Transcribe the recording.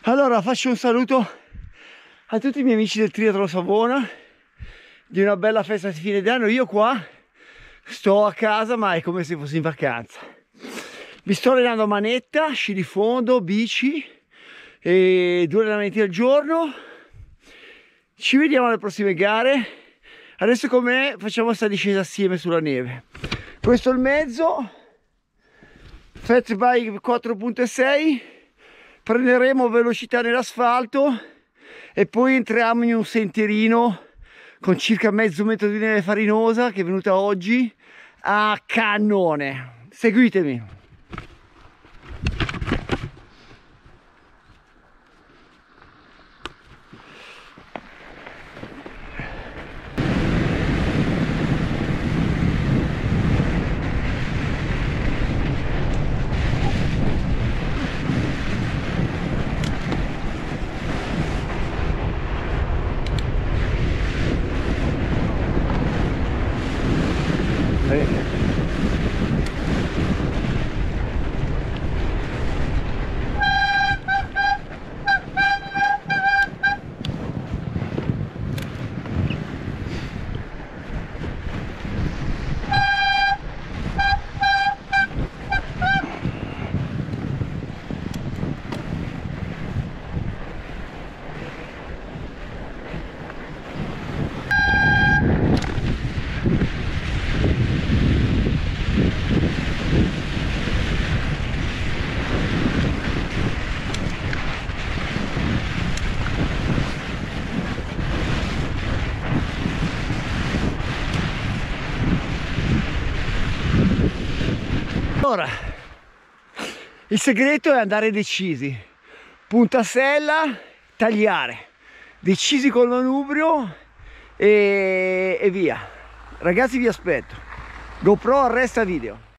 Allora faccio un saluto a tutti i miei amici del Triathlon Savona, di una bella festa di fine d'anno. Io qua sto a casa, ma è come se fossi in vacanza. Mi sto allenando a manetta, sci di fondo, bici e 2 allenamenti al giorno. Ci vediamo alle prossime gare. Adesso con me facciamo questa discesa assieme sulla neve. Questo è il mezzo, Fatbike 4.6. Prenderemo velocità nell'asfalto e poi entriamo in un sentierino con circa mezzo metro di neve farinosa che è venuta oggi a cannone. Seguitemi. Allora, il segreto è andare decisi, punta sella, tagliare, decisi col manubrio e via. Ragazzi, vi aspetto. GoPro arresta video.